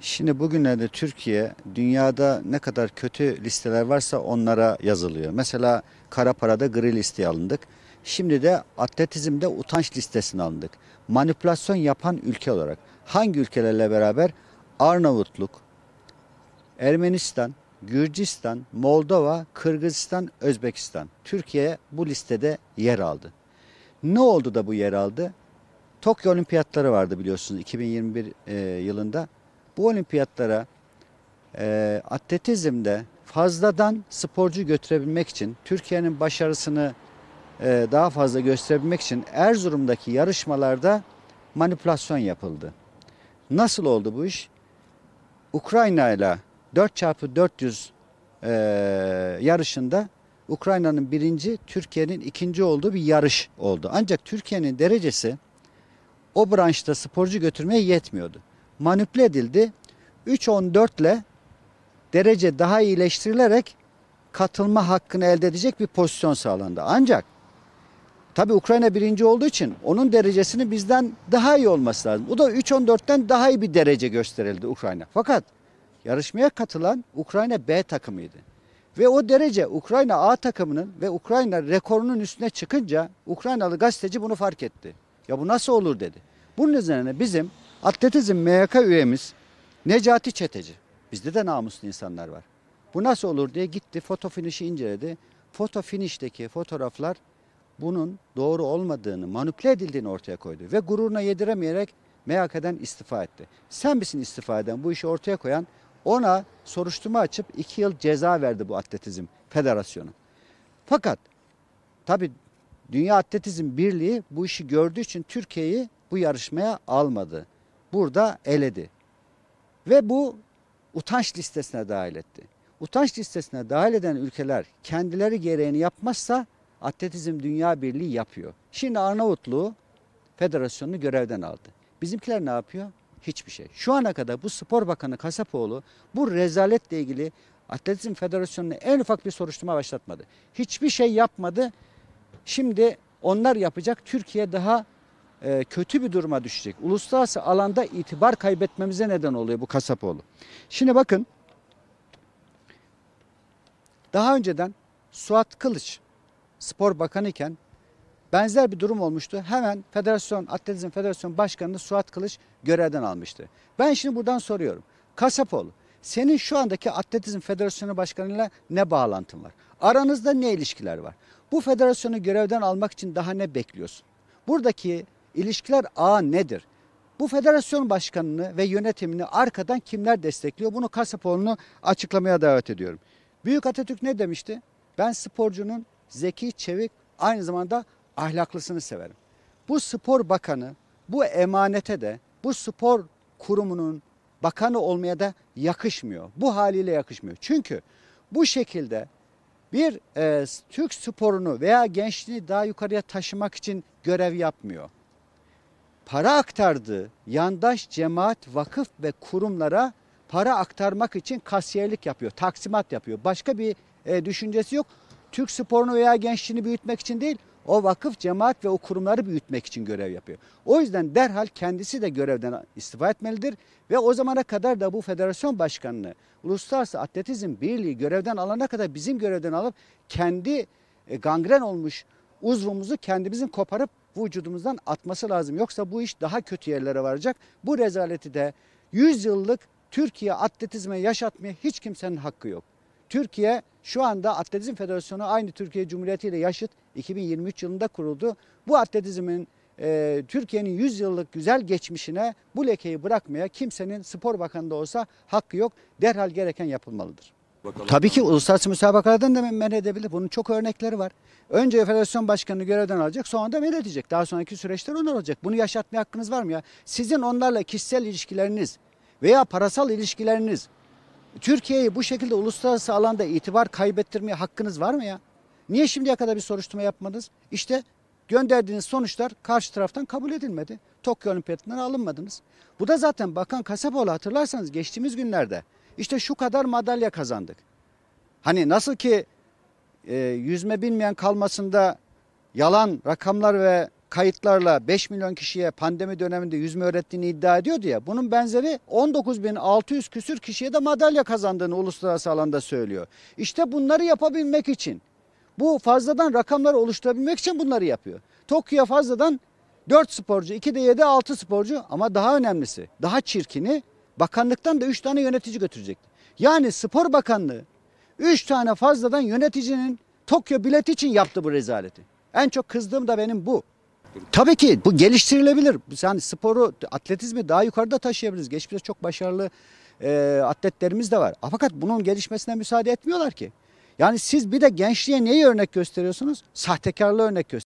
Şimdi bugünlerde Türkiye dünyada ne kadar kötü listeler varsa onlara yazılıyor. Mesela kara parada gri listeye alındık. Şimdi de atletizmde utanç listesine alındık. Manipülasyon yapan ülke olarak hangi ülkelerle beraber? Arnavutluk, Ermenistan, Gürcistan, Moldova, Kırgızistan, Özbekistan. Türkiye bu listede yer aldı. Ne oldu da bu yer aldı? Tokyo Olimpiyatları vardı biliyorsunuz 2021 yılında. Bu olimpiyatlara atletizmde fazladan sporcu götürebilmek için, Türkiye'nin başarısını daha fazla gösterebilmek için Erzurum'daki yarışmalarda manipülasyon yapıldı. Nasıl oldu bu iş? Ukrayna ile 4x400 yarışında Ukrayna'nın birinci, Türkiye'nin ikinci olduğu bir yarış oldu. Ancak Türkiye'nin derecesi o branşta sporcu götürmeye yetmiyordu. Manipüle edildi. 3.14 ile derece daha iyileştirilerek katılma hakkını elde edecek bir pozisyon sağlandı. Ancak tabii Ukrayna birinci olduğu için onun derecesinin bizden daha iyi olması lazım. O da 3.14'ten daha iyi bir derece gösterildi Ukrayna. Fakat yarışmaya katılan Ukrayna B takımıydı. Ve o derece Ukrayna A takımının ve Ukrayna rekorunun üstüne çıkınca Ukraynalı gazeteci bunu fark etti. Ya bu nasıl olur dedi. Bunun üzerine bizim atletizm MYK üyemiz Necati Çeteci. Bizde de namuslu insanlar var. Bu nasıl olur diye gitti foto finişi inceledi. Foto finişteki fotoğraflar bunun doğru olmadığını, manipüle edildiğini ortaya koydu. Ve gururuna yediremeyerek MYK'den istifa etti. Sen misin istifa eden, bu işi ortaya koyan? Ona soruşturma açıp 2 yıl ceza verdi bu atletizm federasyonu. Fakat tabii Dünya Atletizm Birliği bu işi gördüğü için Türkiye'yi bu yarışmaya almadı. Burada eledi. Ve bu utanç listesine dahil etti. Utanç listesine dahil eden ülkeler kendileri gereğini yapmazsa Atletizm Dünya Birliği yapıyor. Şimdi Arnavutluğu federasyonunu görevden aldı. Bizimkiler ne yapıyor? Hiçbir şey. Şu ana kadar bu Spor Bakanı Kasapoğlu bu rezaletle ilgili Atletizm Federasyonu'na en ufak bir soruşturma başlatmadı. Hiçbir şey yapmadı. Şimdi onlar yapacak. Türkiye daha kötü bir duruma düşecek. Uluslararası alanda itibar kaybetmemize neden oluyor bu Kasapoğlu. Şimdi bakın, daha önceden Suat Kılıç Spor Bakanı iken benzer bir durum olmuştu. Hemen Atletizm Federasyonu Başkanı'nı Suat Kılıç görevden almıştı. Ben şimdi buradan soruyorum. Kasapoğlu, senin şu andaki Atletizm Federasyonu Başkanı'yla ne bağlantın var? Aranızda ne ilişkiler var? Bu federasyonu görevden almak için daha ne bekliyorsun? Buradaki ilişkiler ağı nedir? Bu federasyon başkanını ve yönetimini arkadan kimler destekliyor? Bunu Kasapoğlu'nu açıklamaya davet ediyorum. Büyük Atatürk ne demişti? Ben sporcunun zeki, çevik, aynı zamanda ahlaklısını severim. Bu spor bakanı bu emanete de, bu spor kurumunun bakanı olmaya da yakışmıyor. Bu haliyle yakışmıyor. Çünkü bu şekilde bir Türk sporunu veya gençliğini daha yukarıya taşımak için görev yapmıyor. Para aktardığı yandaş cemaat, vakıf ve kurumlara para aktarmak için kasiyerlik yapıyor, taksimat yapıyor. Başka bir düşüncesi yok. Türk sporunu veya gençliğini büyütmek için değil, o vakıf, cemaat ve o kurumları büyütmek için görev yapıyor. O yüzden derhal kendisi de görevden istifa etmelidir ve o zamana kadar da bu federasyon başkanını Uluslararası Atletizm Birliği görevden alana kadar bizim görevden alıp kendi gangren olmuş uzvumuzu kendimizin koparıp vücudumuzdan atması lazım. Yoksa bu iş daha kötü yerlere varacak. Bu rezaleti de 100 yıllık Türkiye atletizme yaşatmaya hiç kimsenin hakkı yok. Türkiye şu anda Atletizm Federasyonu aynı Türkiye Cumhuriyeti ile yaşıt, 2023 yılında kuruldu. Bu atletizmin Türkiye'nin 100 yıllık güzel geçmişine bu lekeyi bırakmaya kimsenin spor bakanı da olsa hakkı yok. Derhal gereken yapılmalıdır. Bakalım. Tabii ki uluslararası müsabakalardan da men edebilir. Bunun çok örnekleri var. Önce federasyon başkanını görevden alacak, sonra da men edecek. Daha sonraki süreçler onlar olacak. Bunu yaşatmaya hakkınız var mı ya? Sizin onlarla kişisel ilişkileriniz veya parasal ilişkileriniz Türkiye'yi bu şekilde uluslararası alanda itibar kaybettirmeye hakkınız var mı ya? Niye şimdiye kadar bir soruşturma yapmadınız? İşte gönderdiğiniz sonuçlar karşı taraftan kabul edilmedi. Tokyo Olimpiyatından alınmadınız. Bu da zaten Bakan Kasapoğlu, hatırlarsanız geçtiğimiz günlerde işte şu kadar madalya kazandık. Hani nasıl ki yüzme bilmeyen kalmasında yalan rakamlar ve kayıtlarla 5 milyon kişiye pandemi döneminde yüzme öğrettiğini iddia ediyordu ya. Bunun benzeri 19.600 küsür kişiye de madalya kazandığını uluslararası alanda söylüyor. İşte bunları yapabilmek için, bu fazladan rakamları oluşturabilmek için bunları yapıyor. Tokyo'ya fazladan 4 sporcu, 2'de 7, 6 sporcu, ama daha önemlisi, daha çirkini, bakanlıktan da 3 tane yönetici götürecekti. Yani Spor Bakanlığı 3 tane fazladan yöneticinin Tokyo bileti için yaptı bu rezaleti. En çok kızdığım da benim bu. Tabii ki bu geliştirilebilir. Yani sporu, atletizmi daha yukarıda taşıyabiliriz. Geçmişte çok başarılı atletlerimiz de var. Fakat bunun gelişmesine müsaade etmiyorlar ki. Yani siz bir de gençliğe neyi örnek gösteriyorsunuz? Sahtekarlığı örnek gösteriyorsunuz.